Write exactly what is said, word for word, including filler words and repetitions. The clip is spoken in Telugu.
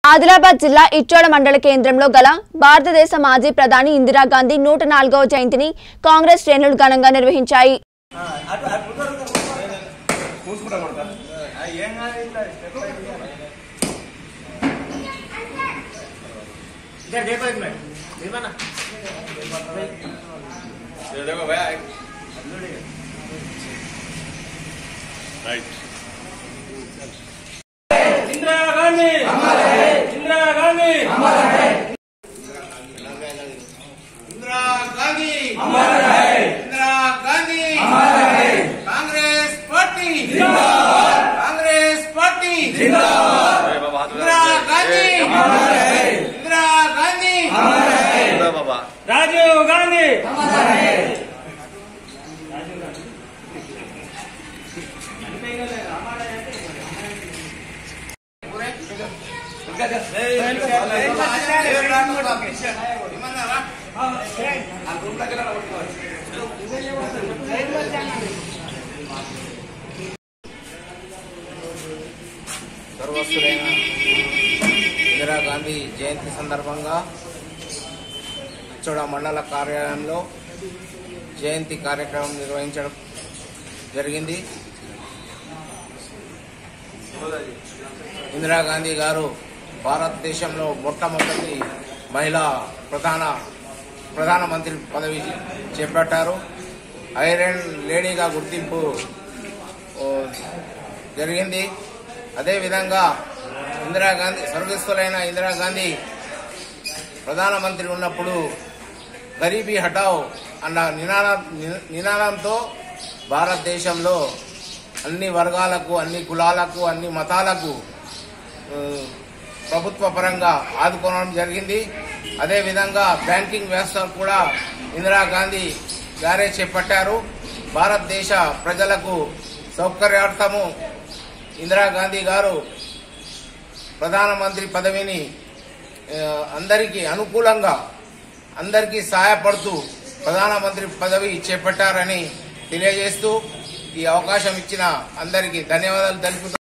ఆదిలాబాద్ జిల్లా ఇచ్చోడ మండల కేంద్రంలో గల భారతదేశ మాజీ ప్రధాని ఇందిరాగాంధీ నూట నాలుగవ జయంతిని కాంగ్రెస్ శ్రేణులు ఘనంగా నిర్వహించాయి. इंदिरा गांधी हमारे है, इंदिरा गांधी हमारा है, इंदिरा गांधी हमारा है, इंदिरा गांधी हमारा है, कांग्रेस पार्टी जिंदाबाद, कांग्रेस पार्टी जिंदाबाद, इंदिरा गांधी हमारा है, इंदिरा गांधी हमारा है, राजीव गांधी हमारा है, సర్వస్సులైన ఇందిరాగాంధీ జయంతి సందర్భంగా ఇచ్చోడ మండల కార్యాలయంలో జయంతి కార్యక్రమం నిర్వహించడం జరిగింది. ఇందిరాగాంధీ గారు భారతదేశంలో మొట్టమొదటి మహిళా ప్రధాన ప్రధానమంత్రి పదవి చేపట్టారు. ఐరన్ లేడీగా గుర్తింపు జరిగింది. అదేవిధంగా ఇందిరాగాంధీ స్వర్గస్థులైన ఇందిరాగాంధీ ప్రధానమంత్రి ఉన్నప్పుడు గరీబీ హటావ్ అన్న నినాద నినాదంతో భారతదేశంలో అన్ని వర్గాలకు, అన్ని కులాలకు, అన్ని మతాలకు ప్రభుత్వ పరంగా ఆదుకోవడం జరిగింది. అదేవిధంగా బ్యాంకింగ్ వ్యవస్థ కూడా ఇందిరాగాంధీ గారే చేపట్టారు. భారతదేశ ప్రజలకు సౌకర్యార్థము ఇందిరాగాంధీ గారు ప్రధానమంత్రి పదవిని అందరికీ అనుకూలంగా అందరికీ సహాయపడుతూ ప్రధానమంత్రి పదవి చేపట్టారని తెలియజేస్తూ ఈ అవకాశం ఇచ్చిన అందరికీ ధన్యవాదాలు తెలుపుతూ